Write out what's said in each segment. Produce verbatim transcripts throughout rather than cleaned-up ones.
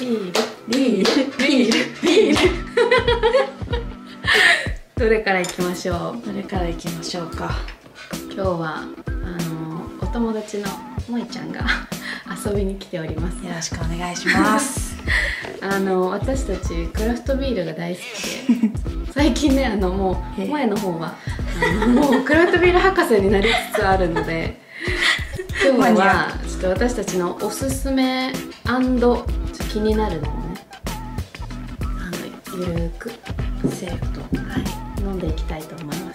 ビールビールビールビールどれからいきましょう。 どれからいきましょうか。 今日はあのお友達のもえちゃんが遊びに来ております。 よろしくお願いしますあの私たちクラフトビールが大好きで最近ねあのもうもえの方はあのもうクラフトビール博士になりつつあるので今日はちょっと私たちのおすすめ&ちょっと気になるのをねあのゆるーくセレクト、 はい、飲んでいきたいと思います。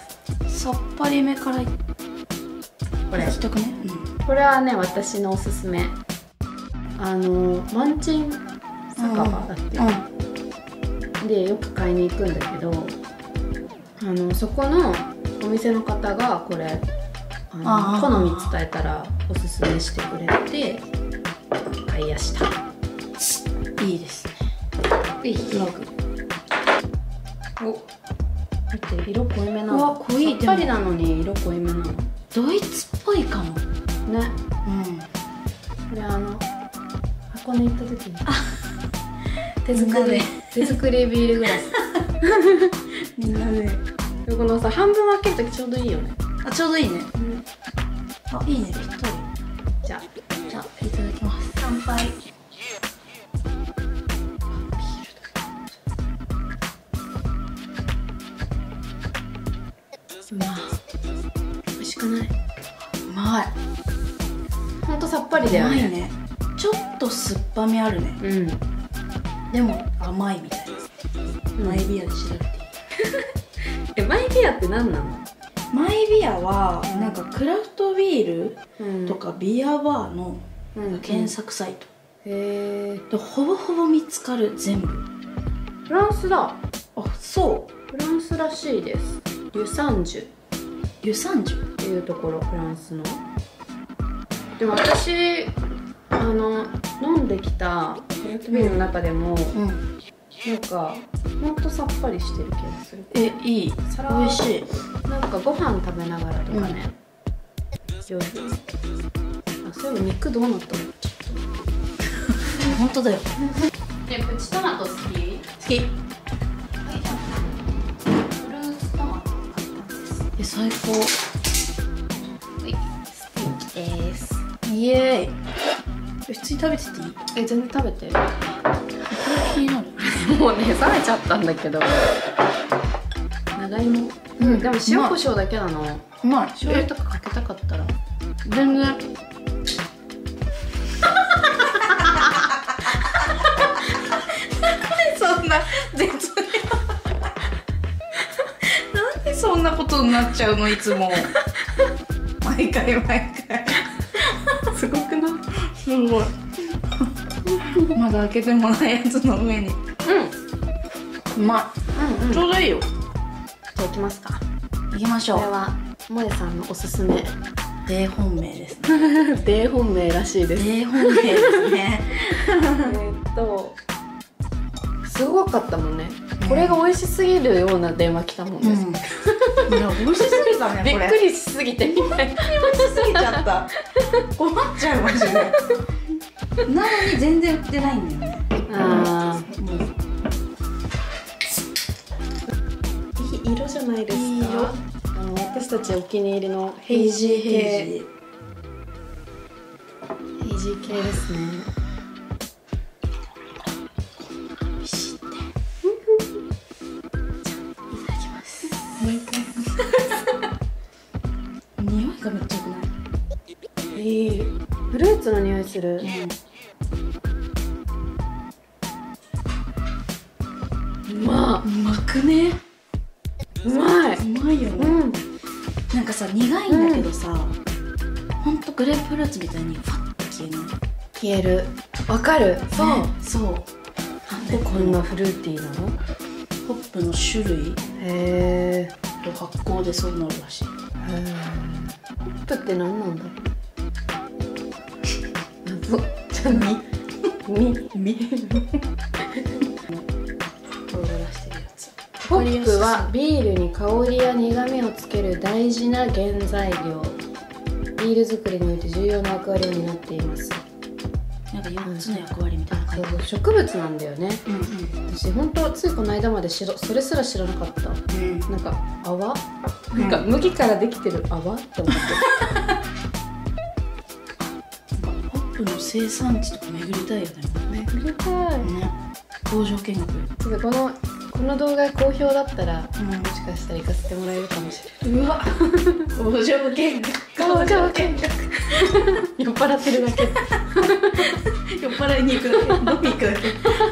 さっぱりめからいこれいきたくね、 うん、これはね私のおすすめあのマンチン酒場だって、うん、でよく買いに行くんだけどあのそこのお店の方がこれあの好み伝えたらおすすめしてくれて買いやした。 いいですね。 いいラグお見て色濃いめなの。 うわ濃い。 さっぱりなのに色濃いめなの。 ドイツっぽいかもね。 うんこれあの箱根行った時に手作り手作りビールグラスみんなでこのさ半分分ける時ちょうどいいよね。 あちょうどいいね、 うん、 あいいねぴったり。 じゃあじゃあいただきます。乾杯。 うまい。美味しくない？ うまい。 ほんとさっぱりだよね。 うまいね。ちょっと酸っぱみあるね。 うん。 でも甘いみたいな。マイビアで調べていい？ えマイビアって何なの？ マイビアはなんかクラフトビールとかビアバーの検索サイト。 へえ。 でほぼほぼ見つかる全部。 フランスだ。 あそう。 フランスらしいです。リュサンジュ。 リュサンジュっていうところフランスの。でも私あの飲んできたクラフトビールの中でも、うん、なんかほんとさっぱりしてる気がする。 えいい。 さら美味しい。 なんかご飯食べながらとかね、うん、上手。あそういえば肉どうなったの？ちょっと本当だよ。 えプチトマト好き？ 好き。え最高。 はいステーキです。 イエーイ。普通に食べてていい？ え全然食べて。 これ気になる。 もうね冷めちゃったんだけど。長芋。うん、でも塩コショウだけなの。 うまい。 醤油とかかけたかったら全然。なんでそんな絶妙。なんでそんなことになっちゃうのいつも。毎回毎回。 すごくない？ すごい。まだ開けてもないやつの上に。うん。うまい。うんうん。ちょうどいいよ。 じゃあ行きますか。 行きましょう。 これはもえさんのおすすめ。 大本命ですね。 大本命らしいです。 大本命ですね。 えっとすごかったもんね。これが美味しすぎるような電話来たもんです。 いや美味しすぎたね。 びっくりしすぎて。 美味しすぎちゃった。困っちゃいましたね。なのに全然売ってないんだよね。 ああ。いい色じゃないですか。いい色。あの私たちお気に入りのヘイジー系。ヘイジー系ですね。 美味しいって。いただきます。匂いがめっちゃ良くない？ いい。フルーツの匂いする。うん、うまっ。 うまくね？ うまい。 うまいよね。うん、なんかさ苦いんだけどさ、ほんとグレープフルーツみたいにファッと消えない？ 消える。わかる。そう、 ね、そう。 なんでこんなフルーティーなの？ ホップの種類へーと発酵でそうなるらしい。へー。ホップって何なんだろう？謎。じゃあみみみ。ホップはビールに香りや苦みをつける大事な原材料。ビール作りにおいて重要な役割を担っています。 なんかよっつの役割みたいな感そうそう、植物なんだよね。 うんうん、 私本当ついこの間までしろそれすら知らなかった、うん、なんか泡、うん、なんか麦からできてる泡って思ってホップの生産地とか巡りたいよね。 巡りたいね。工場見学。 ちょっとこのこの動画好評だったら、うん、もしかしたら行かせてもらえるかもしれない。うわ工場見学工場見学酔っ払ってるだけ酔っ払いに行くだけ飲み行くだけ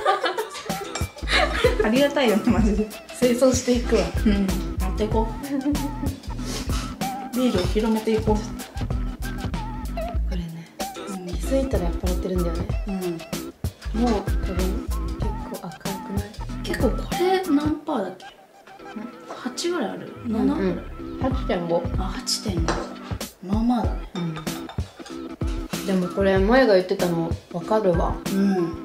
ありがたいよねマジで。 清掃していくわ。 うんやっていこうビールを広めていこう。これね、うん、気づいたら酔っ払ってるんだよね。うんもう多分結構赤くない？ 結構これ何パーだっけ？はちぐらいある？ななぐらい？ はちてんご。 あ、はちてんご。まあまあだね。 うん、でもこれ前が言ってたの分かるわ。うん。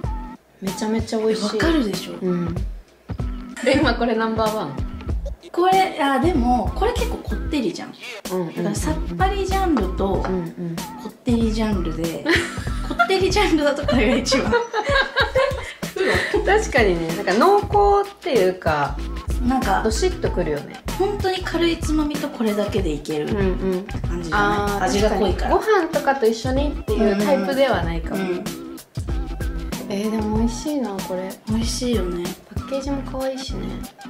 めちゃめちゃ美味しい。 分かるでしょ。 うん。え、今これナンバーワン？ これあでもこれ結構こってりじゃん。うん、うん。だからさっぱりジャンルとこってりジャンルで、こってりジャンルだとこれが一番。 確かにね、なんか濃厚っていうかなんかどしっとくるよね。 本当に軽いつまみとこれだけでいける感じじゃない？味が濃いからご飯とかと一緒にっていうタイプではないかも。うんうん、えー、でも美味しいなこれ。 美味しいよね。 パッケージも可愛いしね。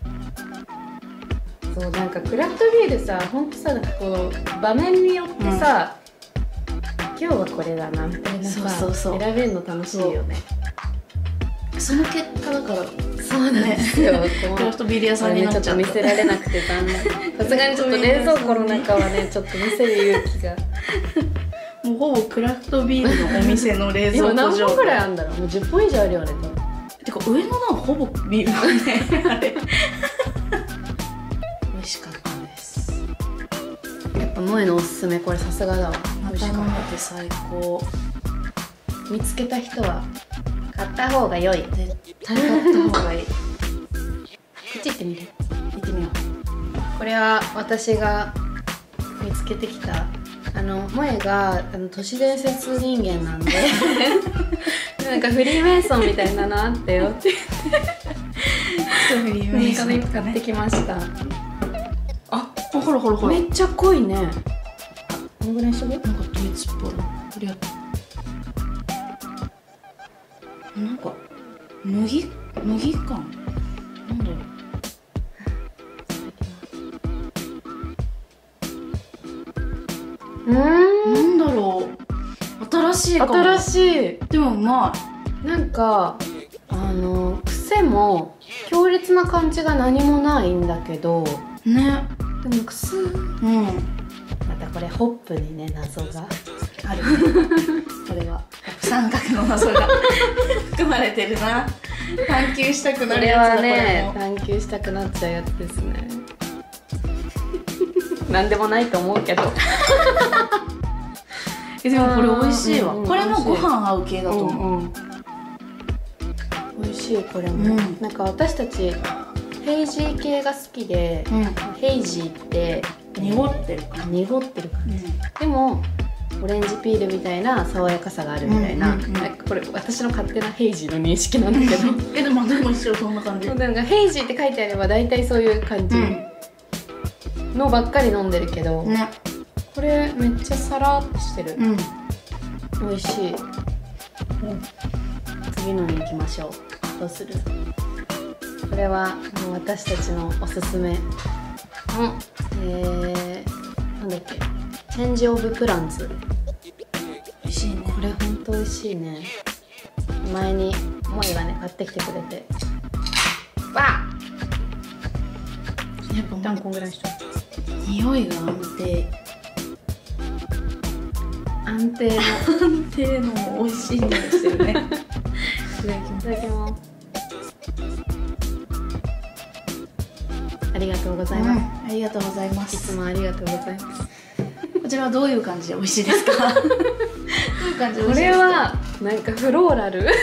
そうなんかクラフトビールさ、ほんとさ、なんかこう場面によってさ、うん、今日はこれだなみたいなさ、そうそうそう選べるの楽しいよね。 その結果だからそうなんですよ。 クラフトビール屋さんになっちゃった。 ちょっと見せられなくて残念。さすがにちょっと冷蔵庫の中はねちょっと見せる勇気が。 もうほぼクラフトビールのお店の冷蔵庫今何本くらいあるんだろう。もうじゅっぽん以上あるよね。 てか上の段ほぼビールだね。あれ。美味しかったです。 やっぱ萌えのおすすめこれさすがだわ。 また飲めて最高。 見つけた人は買った方が良い。 絶対買った方がいい。こっち行ってみる。 行ってみよう。 これは私が見つけてきた。あの萌えがあの都市伝説人間なんでなんかフリーメイソンみたいだなってよってフリーメイソン買ってきました。 あ、ほらほらほら。 めっちゃ濃いね。このぐらいしとく？ なんかドイツっぽい。ありがとう。なんか麦麦感なんだろう。 うん、 なんだろう。新しいかも。 新しい。 でもうまい。なんかあの癖も強烈な感じが何もないんだけどね。 でもくすー、うん、またこれホップにね謎がある。これは三角の謎が含まれてるな。探求したくなるやつだ。 これはね探求したくなっちゃうやつですね。なんでもないと思うけど。 えでもこれ美味しいわ。これもご飯合う系だと思う。 美味しいこれも。なんか私たちヘイジー系が好きで、ヘイジーって濁ってるか濁ってる感じ。でもオレンジピールみたいな爽やかさがあるみたいな。これ私の勝手なヘイジーの認識なんだけど。 えでもでも一緒そんな感じ。 なんかヘイジーって書いてあれば大体そういう感じ。のばっかり飲んでるけど、ね、これめっちゃサラッとしてる、うん、美味しい、うん、次のに行きましょう。どうする？これはもう私たちのおすすめの、えー、なんだっけ、チェンジオブプランツ。 美味しいね。 これほんと美味しいね。前に萌えがね買ってきてくれて、わっやっぱ一旦こんぐらいにしとく。 匂いが安定。 安定の安定の美味しい匂いしてるね。いただきます。ありがとうございます、 うん、ありがとうございます。 いつもありがとうございます。 こちらはどういう感じで美味しいですか？どういう感じで美味しいですか？ これはなんかフローラル。でも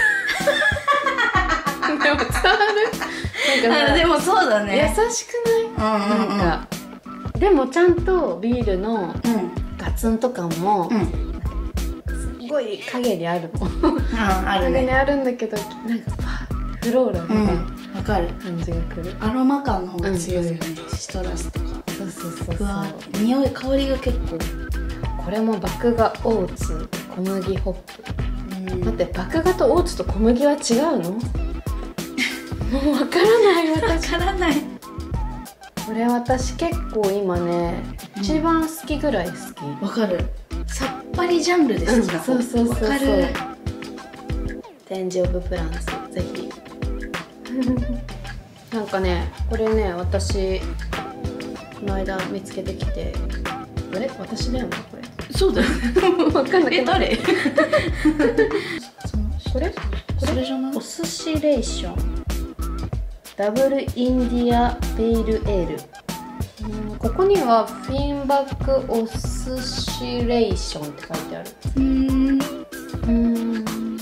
伝わる。 なんかでもそうだね。 優しくない？うんうんうん、なんかでもちゃんとビールのガツンと感も、うん、いごい影にあるの。 あるね。 影にあるんだけど、なんかパーフローラルなわかる感じがくる。 アロマ感の方が強いよね、シトラスとか。 そうそうそうふわそう。 ー匂い香りが結構。 これも麦芽オーツ小麦ホップ。 うん待って、麦芽とオーツと小麦は違うの？もうわからない私。 わからない。 これ私結構今ね、 うん一番好きぐらい好き。 わかる。さっぱりジャンルで好きな方。 うんそうそうそうそうわかる。 展示オブプランツぜひ。なんかね、これね、私この間見つけてきて、あれ私だよねこれ。 そうだよ。 わかんない。 え、誰？ これ？ それじゃない？ お寿司レーションダブルインディアペールエール。うん、ここにはフィンバックお寿司レーションって書いてある。 うーん。 うーん。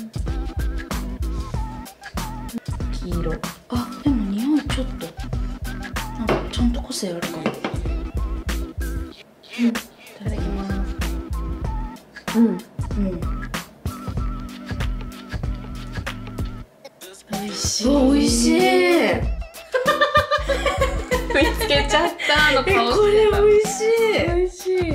黄色。 あ、でも匂いちょっとなんかちゃんと個性あるかも。 いただきます。うん。 うん。 美味しうわ、美味しい。 見つけちゃったあのえ、 顔。 これ美味しい。 美味しい。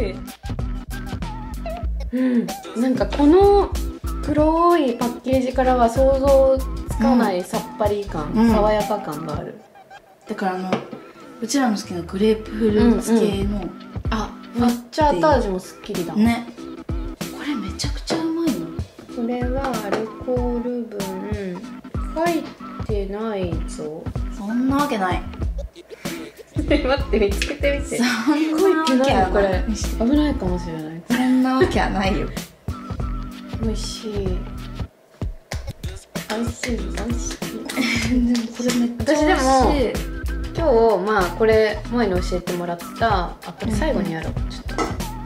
うん。なんかこの黒いパッケージからは想像つかないさっぱり感、 うん爽やか感がある。 だからあのうちらの好きなグレープフルーツ系の、 あ、抹茶後味もすっきりだ。 ね。これめちゃくちゃうまいの。 これはアルコール分書いてないぞ。 そんなわけない。 待って見つけてみて。 そんなわけはこれない。 危ないかもしれない。 そんなわけはないよ。 美味しい。美味しい美味しい。 でもこれめっちゃ美味しい。 今日まあこれ前に教えてもらったあこれ最後にやろう、うん、ちょっと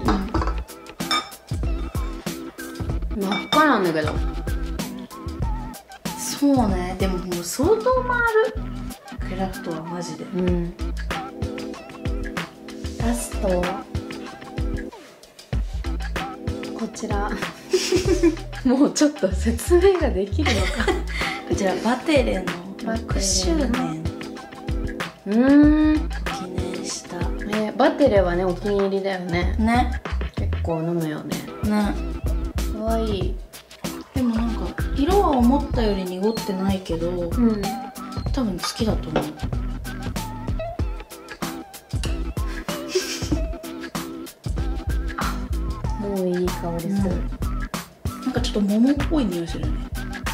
真っ赤なんだけど。 そうね。でももう相当回るクラフトはマジで。 うん。ラストこちらもうちょっと説明ができるのか。 こちらバテレのろくしゅうねんうーん、 記念したえー、バテレはねお気に入りだよね。 ね。 結構飲むよね。 ね。 かわいい。 でもなんか色は思ったより濁ってないけど、 うん、 多分好きだと思う。 もういい香りする、 うん、なんかちょっと桃っぽい匂いするよね。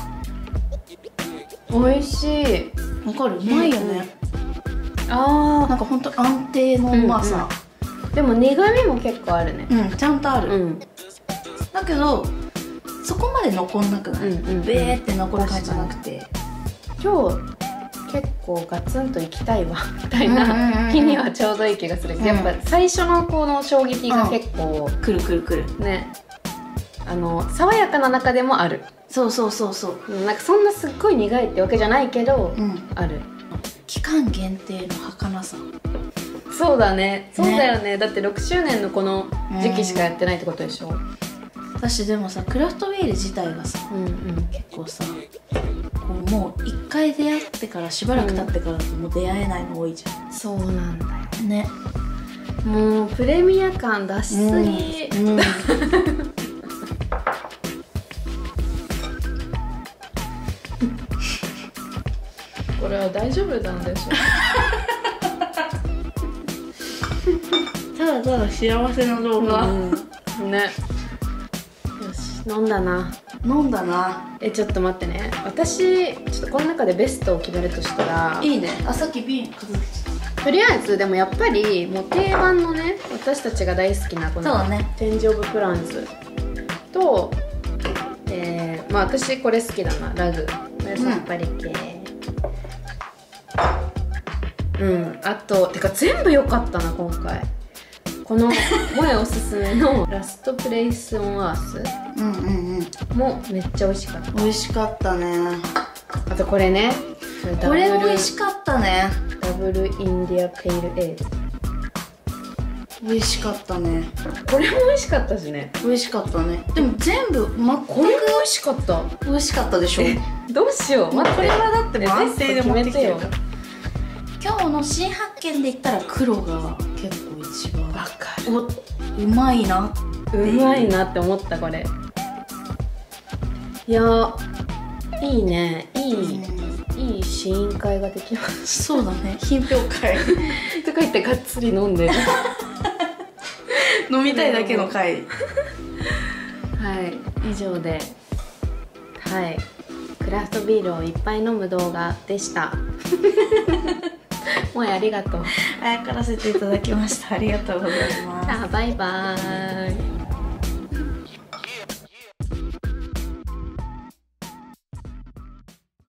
美味しい。 わかる？うまいよね、 うん、あなんかほんと安定のうまさ、 うんうん、でも苦味も結構あるね。 うん、ちゃんとある、 うん、 だけどそこまで残んなくない、 うんうんうん、 ベーって残る感じじゃなくて、 今日結構ガツンといきたいわみたいな日にはちょうどいい気がする、うん、やっぱ最初のこの衝撃が結構、 うん、くるくるくるね、あの爽やかな中でもある。 そうそうそうそう、 なんかそんなすっごい苦いってわけじゃないけど、 うん、 ある。 期間限定の儚さ。 そうだね、そうだよね、だってろくしゅうねんのこの時期しかやってないってことでしょ。 私でもさ、クラフトビール自体がさ、うんうん、結構さ、こうもう一回出会ってからしばらく経ってからだともう出会えないの多いじゃん、 うん、そうなんだよね。 もうプレミア感出しすぎ、うんうんこれは大丈夫なんでしょうただただ幸せな動画、 うん、ね。よし、飲んだな。 飲んだな。 え、ちょっと待ってね、私ちょっとこの中でベストを決めるとしたら、 いいね。あ、さっき瓶数えてた。とりあえずでもやっぱりもう定番のね、私たちが大好きなこの展示オブプランズと、えー、まあ私これ好きだな、ラグ、これさっぱり系、うん、うん、あとてか全部良かったな今回。この萌えおすすめのラストプレイスオンアースうんうんうんもめっちゃ美味しかった。 美味しかったね。 あとこれね、 これ美味しかったね。 ダブルインディアペールエール、 美味しかったね。 これも美味しかったしね。 美味しかったね。でも全部まこれも美味しかった。 美味しかったでしょ。 どうしよう。 まあこれはだって安定で持ってきてるよ。 今日の新発見で言ったら黒が結構一番。 わかる。お、うまいな。 うまいなって思ったこれ。いや、いいね。いい。いい試飲会ができます。 そうだね。品評会とか言ってがっつり飲んで飲みたいだけの会。 はい以上で、はいクラフトビールをいっぱい飲む動画でしたもうありがとう。 あやからせていただきました。ありがとうございます。 あバイバーイ。